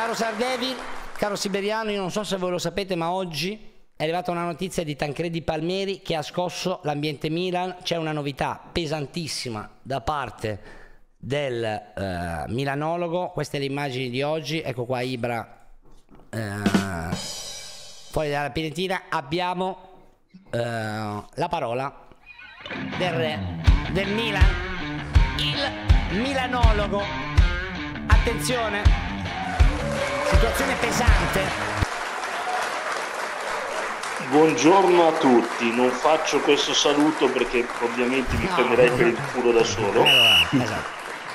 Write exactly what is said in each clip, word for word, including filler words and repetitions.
Caro Sardevi, caro Siberiano, io non so se voi lo sapete, ma oggi è arrivata una notizia di Tancredi Palmieri che ha scosso l'ambiente Milan. C'è una novità pesantissima da parte del eh, milanologo. Queste le immagini di oggi. Ecco qua Ibra eh, fuori dalla piantina. Abbiamo eh, la parola del re del Milan, il milanologo. Attenzione, situazione pesante. Buongiorno a tutti, non faccio questo saluto perché ovviamente mi no. prenderei per il culo da solo. Esatto.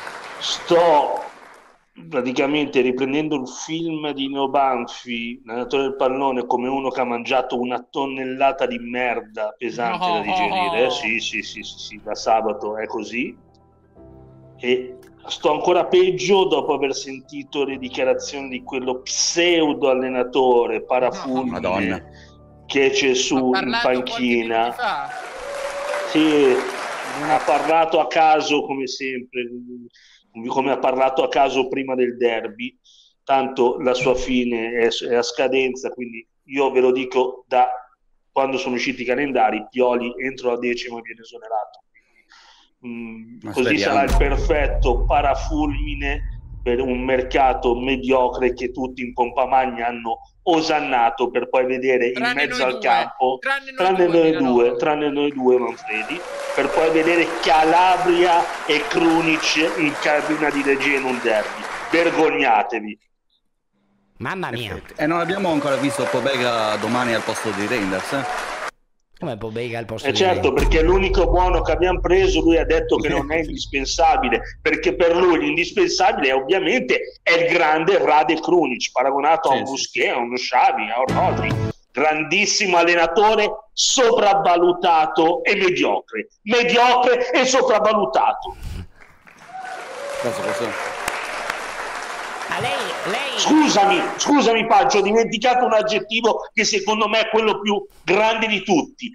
Sto praticamente riprendendo il film di Neo Banfi, l'allenatore del pallone, come uno che ha mangiato una tonnellata di merda pesante no. da digerire. Sì, sì, sì, sì, sì, da sabato è così. E sto ancora peggio dopo aver sentito le dichiarazioni di quello pseudo allenatore parafulmine Madonna. che c'è su in panchina. Sì, ha parlato a caso come sempre, come ha parlato a caso prima del derby, tanto la sua fine è, è a scadenza, quindi io ve lo dico da quando sono usciti i calendari, Pioli entro la decima viene esonerato. Mm, così speriamo. Sarà il perfetto parafulmine per un mercato mediocre che tutti in pompa magna hanno osannato per poi vedere tranne in mezzo al due. campo tranne, tranne noi, due, due tranne noi due Manfredi, per poi vedere Calabria e Krunic in cabina di regia in un derby. Vergognatevi, mamma mia. E non abbiamo ancora visto Pobega domani al posto di Reinders, eh? Come Pobega al posto eh di certo, Reinders? perché è l'unico buono che abbiamo preso. Lui ha detto che non è indispensabile, perché per lui l'indispensabile ovviamente è il grande Rade Krunic, paragonato sì, a un Busquets, a uno Xavi, a un Rodri. Grandissimo allenatore, sopravvalutato e mediocre. Mediocre e sopravvalutato. Cosa, cosa? Ma lei, lei... Scusami, scusami Paggio, ho dimenticato un aggettivo che secondo me è quello più grande di tutti.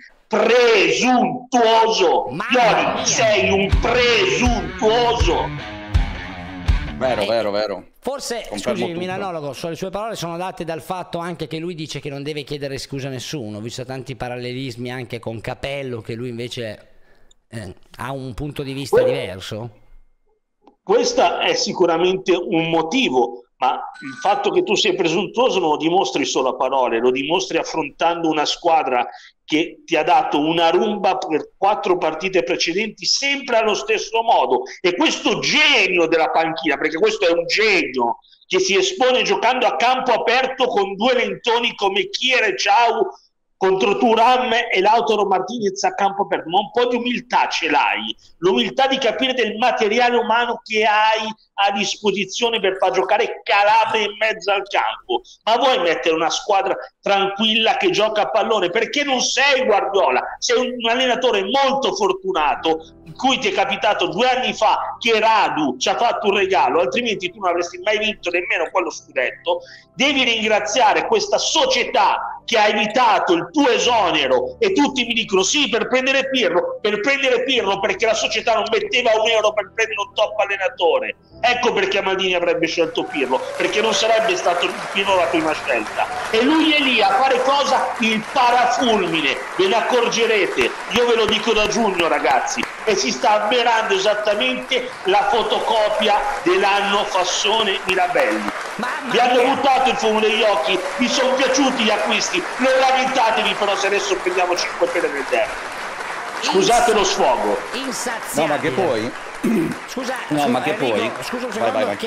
Presuntuoso. Pioli, sei un presuntuoso. Vero, eh, vero, vero. Forse, Confermo scusi, il tutto. milanologo, le sue parole sono date dal fatto anche che lui dice che non deve chiedere scusa a nessuno, visto tanti parallelismi anche con Capello, che lui invece eh, ha un punto di vista que diverso. Questo è sicuramente un motivo, ma il fatto che tu sei presuntuoso non lo dimostri solo a parole, lo dimostri affrontando una squadra che ti ha dato una rumba per quattro partite precedenti sempre allo stesso modo. E questo genio della panchina, perché questo è un genio che si espone giocando a campo aperto con due lentoni come Chiere e Ciao contro Thuram e Lautaro Martinez a campo aperto, ma un po' di umiltà ce l'hai, l'umiltà di capire del materiale umano che hai a disposizione per far giocare Calabria in mezzo al campo. Ma vuoi mettere una squadra tranquilla che gioca a pallone? Perché non sei Guardiola, sei un allenatore molto fortunato, in cui ti è capitato due anni fa che Radu ci ha fatto un regalo, altrimenti tu non avresti mai vinto nemmeno quello scudetto. Devi ringraziare questa società che ha evitato il tuo esonero, e tutti mi dicono sì, per prendere Pirlo, per prendere Pirlo perché la società non metteva un euro per prendere un top allenatore. Ecco perché Maldini avrebbe scelto Pirlo, perché non sarebbe stato Pirlo la prima scelta. E lui è lì a fare cosa? Il parafulmine, ve ne accorgerete, io ve lo dico da giugno ragazzi, e si sta avverando esattamente la fotocopia dell'anno Fassone Mirabelli. Mamma Vi hanno mia. buttato il fumo negli occhi, vi sono piaciuti gli acquisti, non lamentatevi però se adesso prendiamo cinque pere nel derby. Scusate lo sfogo. Insaziabile. No, ma che poi... Scusa, no, scusa, ma che Enrico, poi... scusa un vai, secondo, vai, vai. che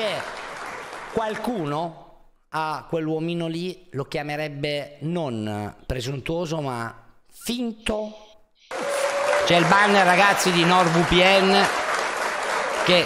qualcuno a quell'uomino lì lo chiamerebbe non presuntuoso ma finto. C'è il banner ragazzi di NordVPN che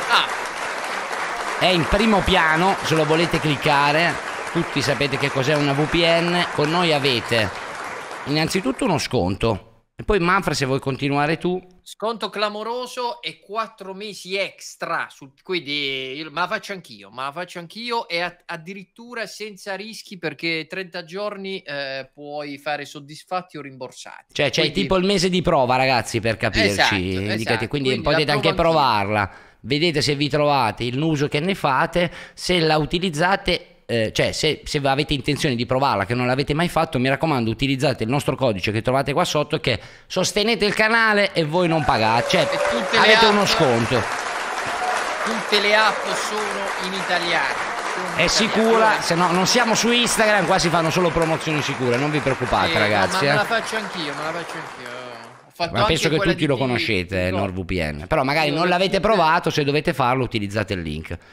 ah. è in primo piano, se lo volete cliccare. Tutti sapete che cos'è una V P N. Con noi avete innanzitutto uno sconto, e poi Manfred, se vuoi continuare tu. Sconto clamoroso e quattro mesi extra, su, quindi io, ma la faccio anch'io, ma la faccio anch'io e a, addirittura senza rischi, perché trenta giorni eh, puoi fare soddisfatti o rimborsati. Cioè c'hai quindi... tipo il mese di prova ragazzi, per capirci, esatto, indicate, esatto. quindi, Quindi potete anche anch'io. provarla, vedete se vi trovate, il uso che ne fate, se la utilizzate eh, cioè se, se avete intenzione di provarla, che non l'avete mai fatto, mi raccomando utilizzate il nostro codice che trovate qua sotto, che sostenete il canale e voi non pagate, cioè avete uno sconto. Tutte le app sono in italiano. È sicura, se no non siamo su Instagram, qua si fanno solo promozioni sicure, non vi preoccupate, eh, ragazzi. No, ma eh. me la faccio anch'io, me la faccio anch'io. Ho fatto ma penso che tutti di lo P- conoscete, no. NordVPN, però magari Io non lo l'avete tutte... provato, se dovete farlo utilizzate il link. Aia,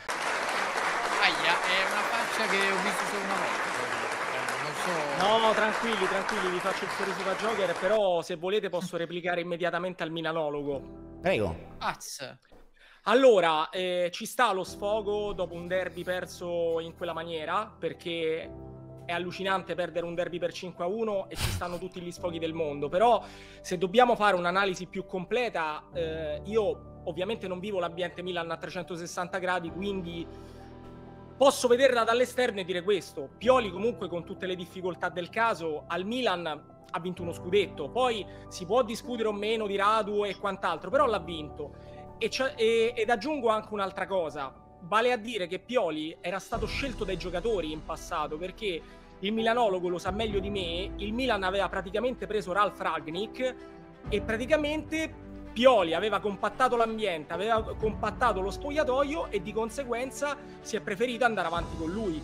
è una faccia che ho visto solo una volta. Non so. No, tranquilli, tranquilli, vi faccio il sorriso da Joker, però se volete posso replicare immediatamente al milanologo. Prego. Azz. Allora, eh, ci sta lo sfogo dopo un derby perso in quella maniera, perché è allucinante perdere un derby per cinque a uno e ci stanno tutti gli sfoghi del mondo, però se dobbiamo fare un'analisi più completa, eh, io ovviamente non vivo l'ambiente Milan a trecentosessanta gradi, quindi posso vederla dall'esterno e dire questo: Pioli comunque, con tutte le difficoltà del caso, al Milan ha vinto uno scudetto, poi si può discutere o meno di Radu e quant'altro, però l'ha vinto. E e, ed aggiungo anche un'altra cosa, vale a dire che Pioli era stato scelto dai giocatori in passato, perché il milanologo lo sa meglio di me, il Milan aveva praticamente preso Ralf Rangnick e praticamente Pioli aveva compattato l'ambiente, aveva compattato lo spogliatoio e di conseguenza si è preferito andare avanti con lui.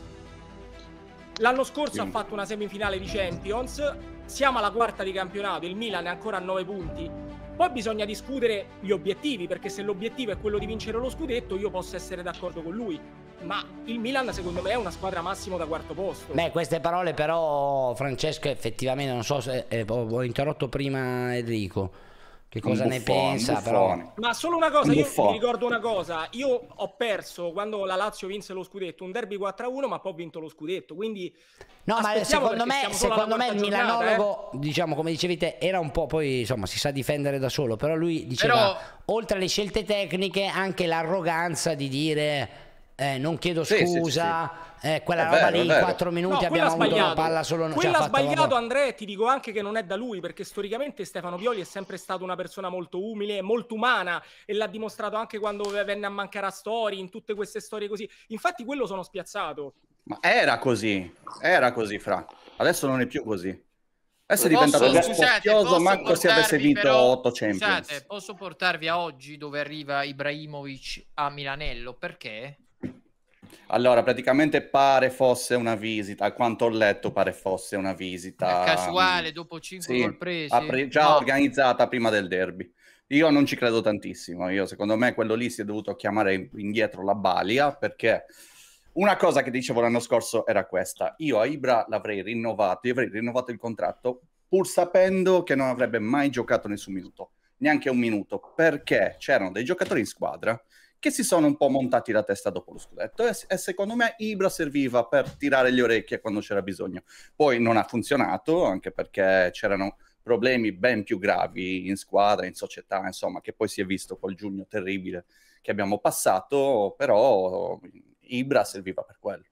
L'anno scorso Quindi. ha fatto una semifinale di Champions, siamo alla quarta di campionato, il Milan è ancora a nove punti. Poi bisogna discutere gli obiettivi, perché se l'obiettivo è quello di vincere lo scudetto io posso essere d'accordo con lui, ma il Milan secondo me è una squadra massimo da quarto posto. Beh, queste parole però, Francesco, effettivamente non so se eh, ho, ho interrotto prima Enrico, che cosa Un ne buffone, pensa, un però buffone. Ma solo una cosa, Un io buffone. mi ricordo una cosa, io ho perso quando la Lazio vinse lo scudetto, un derby quattro a uno, ma poi ho vinto lo scudetto, quindi no, ma aspettiamo, secondo perché me, siamo solo alla secondo me il quarta giornata, milanologo, eh. diciamo, come dicevi te, era un po', poi insomma si sa difendere da solo, però lui diceva, Però- oltre alle scelte tecniche, anche l'arroganza di dire eh, non chiedo Sì, sì, scusa, eh, quella È roba vero, lì è in vero. quattro minuti No, abbiamo quello ha avuto la sbagliato. palla solo Quello cioè, ha fatto, sbagliato, vabbè. Andrea, e ti dico anche che non è da lui, perché storicamente Stefano Pioli è sempre stato una persona molto umile, molto umana, e l'ha dimostrato anche quando venne a mancare a Stori, in tutte queste storie così. Infatti quello sono spiazzato. Ma era così, era così, Fra. Adesso non è più così. Adesso è Posso- diventato uno scusate, spocchioso, posso manco se avesse portarvi vinto però- otto Champions. Scusate, posso portarvi a oggi dove arriva Ibrahimovic a Milanello? Perché? Allora, praticamente pare fosse una visita, a quanto ho letto pare fosse una visita Casuale, dopo cinque sì, gol presi? apri- già No. organizzata prima del derby. Io non ci credo tantissimo, io secondo me quello lì si è dovuto chiamare indietro la balia, perché una cosa che dicevo l'anno scorso era questa: io a Ibra l'avrei rinnovato, gli avrei rinnovato il contratto pur sapendo che non avrebbe mai giocato nessun minuto, neanche un minuto, perché c'erano dei giocatori in squadra che si sono un po' montati la testa dopo lo scudetto e, e secondo me Ibra serviva per tirare le orecchie quando c'era bisogno. Poi non ha funzionato, anche perché c'erano problemi ben più gravi in squadra, in società, insomma, che poi si è visto col giugno terribile che abbiamo passato, però Ibra serviva per quello.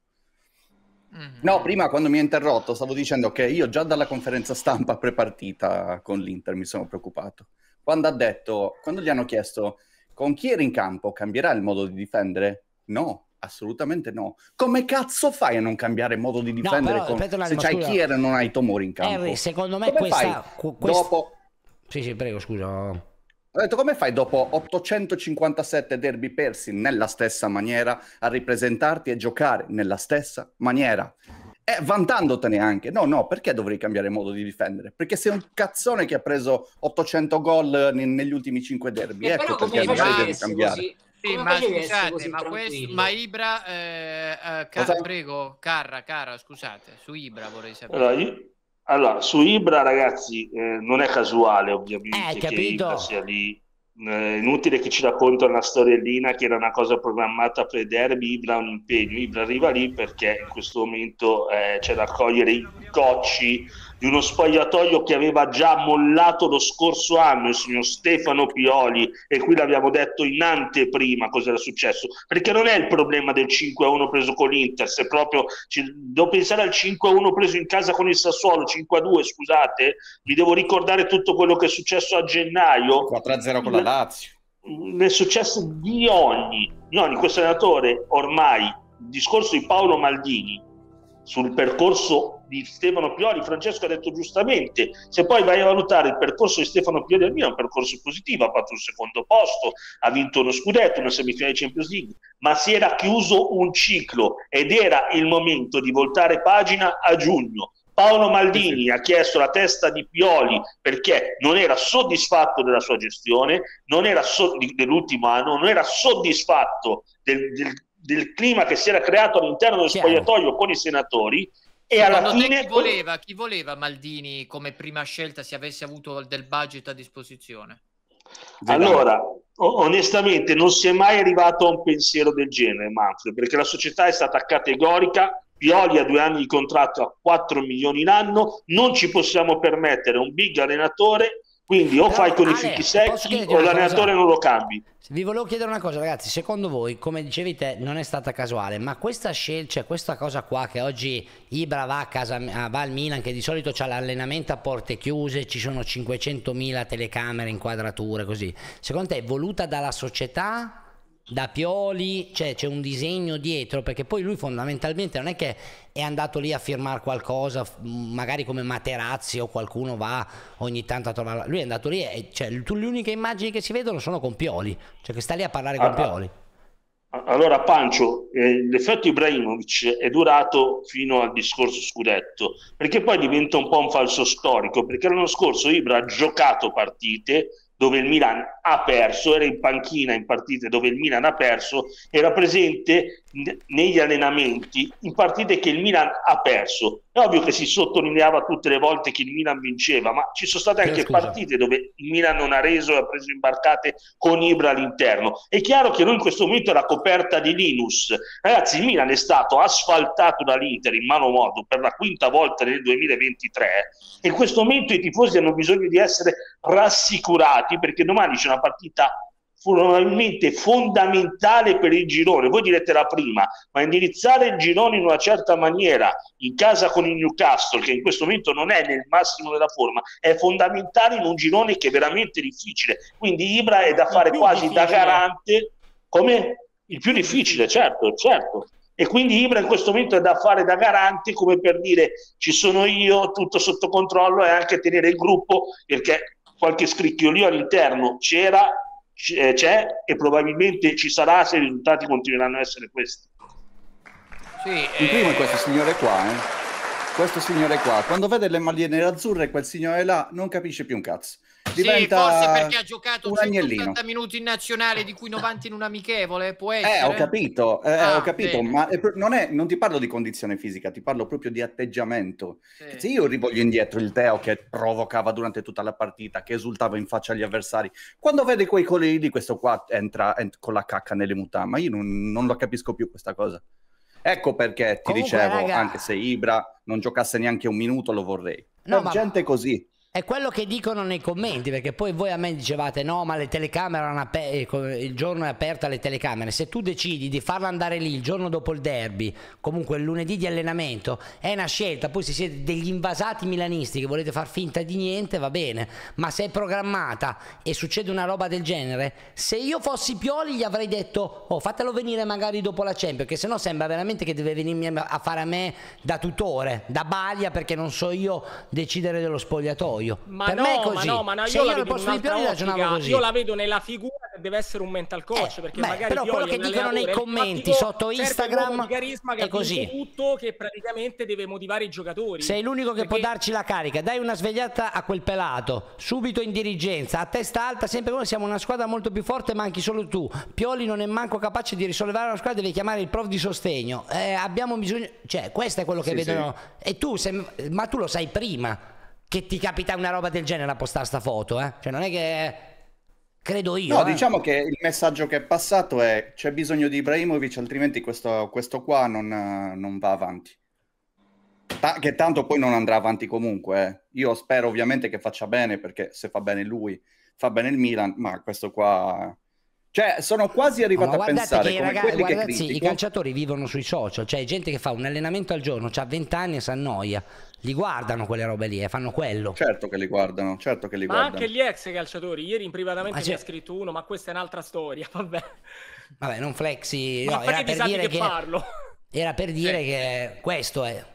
Mm. No, prima quando mi ha interrotto stavo dicendo che io già dalla conferenza stampa prepartita con l'Inter mi sono preoccupato. Quando ha detto, quando gli hanno chiesto con chi era in campo, cambierà il modo di difendere? No, assolutamente no. Come cazzo fai a non cambiare modo di difendere però, con... aspetta un se attimo, c'hai scusa. chi era e non hai Tomori in campo? Henry, secondo me Come questa, fai cu- questa... dopo... Sì, sì, prego, scusa. Ho detto, come fai dopo ottocentocinquantasette derby persi nella stessa maniera a ripresentarti e giocare nella stessa maniera? E vantandotene anche. No, no, perché dovrei cambiare modo di difendere? Perché sei un cazzone che ha preso ottocento gol ne- negli ultimi cinque derby. Eh, Ecco però come perché facevi magari a devi essere cambiare. così? Sì, Come ma facevi a essere scusate, così ma, questo, tranquillo? ma Ibra, eh, eh, Ca- Cosa? prego, Carra, Carra, scusate, su Ibra vorrei sapere. Allora, io- allora, su Ibra, ragazzi, eh, non è casuale ovviamente Eh, che capito. Ibra sia lì. Eh, inutile che ci racconta una storiellina che era una cosa programmata pre-derby. Ibra ha un impegno, Ibra arriva lì perché in questo momento eh, c'è da cogliere i cocci di uno spogliatoio che aveva già mollato lo scorso anno il signor Stefano Pioli, e qui l'abbiamo detto in anteprima cosa era successo, perché non è il problema del cinque a uno preso con l'Inter, se proprio ci, devo pensare al cinque a uno preso in casa con il Sassuolo, cinque a due, scusate, vi devo ricordare tutto quello che è successo a gennaio, quattro a zero con la Lazio. è successo di ogni, di ogni questo allenatore ormai, il discorso di Paolo Maldini sul percorso di Stefano Pioli. Francesco ha detto giustamente, se poi vai a valutare il percorso di Stefano Pioli al Milan, è un percorso positivo, ha fatto un secondo posto, ha vinto uno scudetto, una semifinale di Champions League, ma si era chiuso un ciclo ed era il momento di voltare pagina a giugno. Paolo Maldini ha chiesto la testa di Pioli perché non era soddisfatto della sua gestione, non era so- dell'ultimo anno, non era soddisfatto del, del, del clima che si era creato all'interno del Chiaro. spogliatoio con i senatori. E Secondo alla te fine chi voleva, chi voleva Maldini come prima scelta se avesse avuto del budget a disposizione? Allora, onestamente non si è mai arrivato a un pensiero del genere, Manfred, perché la società è stata categorica. Pioli ha due anni di contratto a quattro milioni l'anno, non ci possiamo permettere un big allenatore, quindi o Però, fai con Ale, i fichi posso secchi chiederti o una l'allenatore cosa? non lo cambi. Vi volevo chiedere una cosa, ragazzi, secondo voi, come dicevi te, non è stata casuale, ma questa scelta, cioè questa cosa qua che oggi Ibra va a casa, va al Milan, che di solito c'ha l'allenamento a porte chiuse, ci sono cinquecentomila telecamere, inquadrature, così, secondo te è voluta dalla società, da Pioli, cioè c'è un disegno dietro? Perché poi lui fondamentalmente non è che è andato lì a firmare qualcosa, magari come Materazzi o qualcuno va ogni tanto a trovare, lui è andato lì e cioè, le uniche immagini che si vedono sono con Pioli, cioè che sta lì a parlare con Ah, Pioli. Allora Pancio, eh, l'effetto Ibrahimovic è durato fino al discorso scudetto, perché poi diventa un po' un falso storico, perché l'anno scorso Ibra ha giocato partite dove il Milan ha perso, era in panchina in partite dove il Milan ha perso, era presente negli allenamenti in partite che il Milan ha perso. È ovvio che si sottolineava tutte le volte che il Milan vinceva, ma ci sono state anche Scusa. partite dove il Milan non ha reso e ha preso imbarcate con Ibra all'interno. È chiaro che noi in questo momento è la coperta di Linus. Ragazzi, il Milan è stato asfaltato dall'Inter in malo modo per la quinta volta nel duemilaventitré e in questo momento i tifosi hanno bisogno di essere rassicurati perché domani c'è una partita probabilmente fondamentale per il girone. Voi direte la prima, ma indirizzare il girone in una certa maniera in casa con il Newcastle, che in questo momento non è nel massimo della forma, è fondamentale in un girone che è veramente difficile. Quindi Ibra è da fare quasi da garante, come il più difficile, certo, certo. E quindi Ibra in questo momento è da fare da garante, come per dire ci sono io, tutto sotto controllo, e anche tenere il gruppo, perché qualche scricchiolio all'interno c'era, c'è e probabilmente ci sarà se i risultati continueranno a essere questi. Sì, il primo è questo signore qua, eh. questo signore qua, quando vede le magliette azzurre, quel signore là non capisce più un cazzo. Diventa sì, forse perché ha giocato un centottanta minuti in nazionale, di cui novanta in un amichevole, può essere? Eh, ho capito, eh, ah, ho capito, bene. ma è, non, è, non ti parlo di condizione fisica, ti parlo proprio di atteggiamento. Sì. Se io rivoglio indietro il Teo che provocava durante tutta la partita, che esultava in faccia agli avversari, quando vede quei colori, questo qua entra, entra con la cacca nelle mutande, ma io non, non lo capisco più questa cosa. Ecco perché ti Comunque, dicevo, raga, anche se Ibra non giocasse neanche un minuto lo vorrei. No, per ma- gente così. È quello che dicono nei commenti, perché poi voi a me dicevate no, ma le telecamere erano aper- il giorno è aperta le telecamere. Se tu decidi di farla andare lì il giorno dopo il derby, comunque il lunedì di allenamento, è una scelta. Poi se siete degli invasati milanisti che volete far finta di niente, va bene, ma se è programmata e succede una roba del genere, se io fossi Pioli gli avrei detto oh, fatelo venire magari dopo la Champions, che sennò sembra veramente che deve venirmi a fare a me da tutore, da baglia, perché non so io decidere dello spogliatoio. Ma Per no, me è così. ma no, ma no, Se io io la al vedo in posto di un'altra Pioli ragionavo ottica. così. Io la vedo nella figura che deve essere un mental coach, Eh, perché beh, magari però Pioli quello è che un dicono nei allenatore commenti tattico, sotto serve un Instagram uomo di carisma che è ha vinto così. tutto, che praticamente deve motivare i giocatori. Sei l'unico che perché... può darci la carica. Dai una svegliata a quel pelato, subito in dirigenza, a testa alta, sempre come siamo una squadra molto più forte, manchi solo tu. Pioli non è manco capace di risollevare la squadra, devi chiamare il prof di sostegno. Eh, abbiamo bisogno, cioè questo è quello che Sì, vedono. E tu, se... ma tu lo sai prima che ti capita una roba del genere a postare sta foto, eh? Cioè non è che credo io. No, eh. diciamo che il messaggio che è passato è c'è bisogno di Ibrahimovic, altrimenti questo, questo qua non, non va avanti. Ta- che tanto poi non andrà avanti comunque. eh. Io spero ovviamente che faccia bene, perché se fa bene lui, fa bene il Milan, ma questo qua... Cioè, sono quasi arrivato No, ma a guardate pensare che, come raga- quelli che ragazzi, i critico. calciatori vivono sui social, cioè gente che fa un allenamento al giorno, ha venti anni e si annoia, li guardano quelle robe lì e fanno quello. Certo che li guardano, certo che li Ma guardano. anche gli ex calciatori, ieri in privatamente Ma mi ha c'è- scritto uno, ma questa è un'altra storia, vabbè. Vabbè, non flexi, Ma no, perché era ti per sa di dire che che parlo? era per dire Sì. che questo è.